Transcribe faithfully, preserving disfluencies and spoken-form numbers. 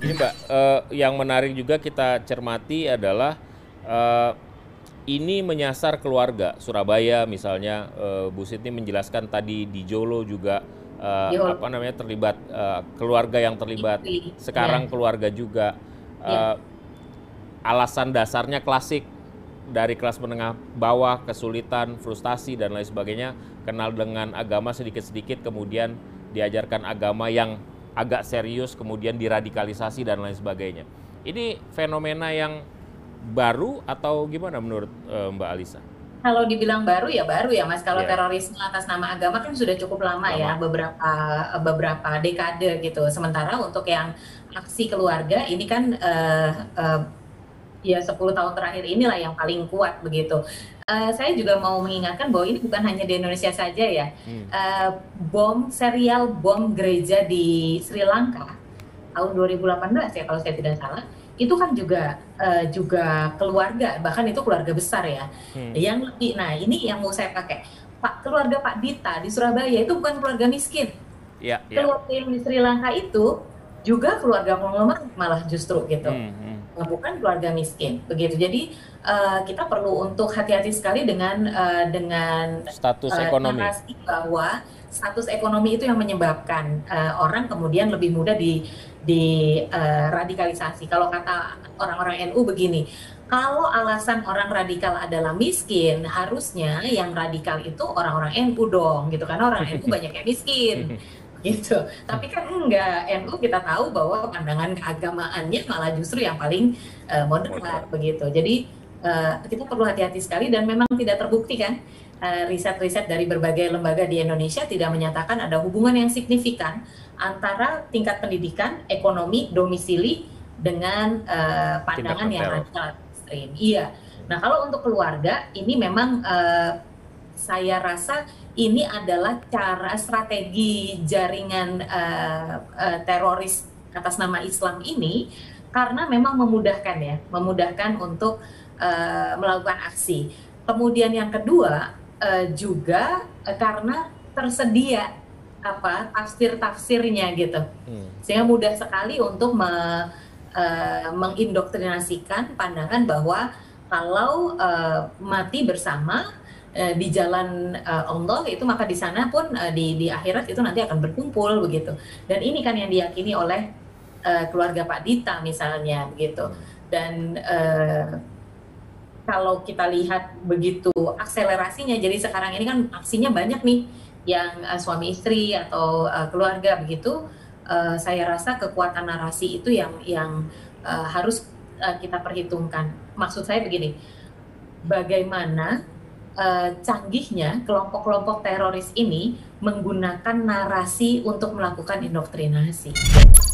Ini Mbak, eh, yang menarik juga kita cermati adalah eh, ini menyasar keluarga. Surabaya misalnya, eh, Bu Siti menjelaskan tadi di Jolo juga eh, Di Holo apa namanya terlibat eh, keluarga yang terlibat. Fikri, ya, Sekarang keluarga juga. ya, Eh, Alasan dasarnya klasik dari kelas menengah bawah, kesulitan, frustasi dan lain sebagainya, kenal dengan agama sedikit-sedikit, kemudian diajarkan agama yang agak serius, kemudian diradikalisasi dan lain sebagainya. Ini fenomena yang baru atau gimana menurut eh, Mbak Alisa? kalau dibilang baru ya baru ya Mas. Kalau Ya, terorisme atas nama agama kan sudah cukup lama ya, lama. beberapa beberapa dekade gitu. Sementara untuk yang aksi keluarga ini kan eh, eh, ya sepuluh tahun terakhir inilah yang paling kuat begitu. Eh, saya juga mau mengingatkan bahwa ini bukan hanya di Indonesia saja ya. Hmm. Eh, bom serial bom gereja di Sri Lanka tahun dua ribu delapan belas ya kalau saya tidak salah, itu kan juga eh, juga keluarga, bahkan itu keluarga besar ya. Hmm. Yang lebih, nah ini yang mau saya pakai, Pak, keluarga Pak Dita di Surabaya itu bukan keluarga miskin. Ya, ya. Keluarga yang di Sri Lanka itu juga keluarga konglomerat malah justru gitu. Hmm, hmm. Nah, bukan keluarga miskin begitu. Jadi eh, kita perlu untuk hati-hati sekali dengan eh, dengan Status eh, ekonomi. narasi bahwa status ekonomi itu yang menyebabkan eh, orang kemudian lebih mudah di di eh, radikalisasi. Kalau kata orang-orang N U begini, kalau alasan orang radikal adalah miskin, harusnya yang radikal itu orang-orang N U dong, gitu, karena orang N U banyak yang miskin, gitu. Tapi kan enggak, N U kita tahu bahwa pandangan keagamaannya malah justru yang paling uh, moderat, Moderat. begitu. Jadi uh, kita perlu hati-hati sekali dan memang tidak terbukti kan, uh, riset-riset dari berbagai lembaga di Indonesia tidak menyatakan ada hubungan yang signifikan antara tingkat pendidikan, ekonomi, domisili dengan uh, pandangan Tindakan yang teror. radikal ekstrim. Iya. Nah, kalau untuk keluarga ini memang uh, saya rasa ini adalah cara strategi jaringan uh, uh, teroris atas nama Islam ini karena memang memudahkan ya, memudahkan untuk uh, melakukan aksi. Kemudian yang kedua uh, juga uh, karena tersedia apa tafsir-tafsirnya gitu, Hmm. sehingga mudah sekali untuk me, uh, mengindoktrinasikan pandangan bahwa kalau uh, mati bersama uh, di jalan uh, Allah itu maka di sana pun uh, di di akhirat itu nanti akan berkumpul begitu. Dan ini kan yang diyakini oleh uh, keluarga Pak Dita misalnya begitu. Hmm. Dan uh, kalau kita lihat begitu akselerasinya, jadi sekarang ini kan aksinya banyak nih yang uh, suami istri atau uh, keluarga begitu. Uh, saya rasa kekuatan narasi itu yang yang uh, harus uh, kita perhitungkan. Maksud saya begini, bagaimana uh, canggihnya kelompok-kelompok teroris ini menggunakan narasi untuk melakukan indoktrinasi.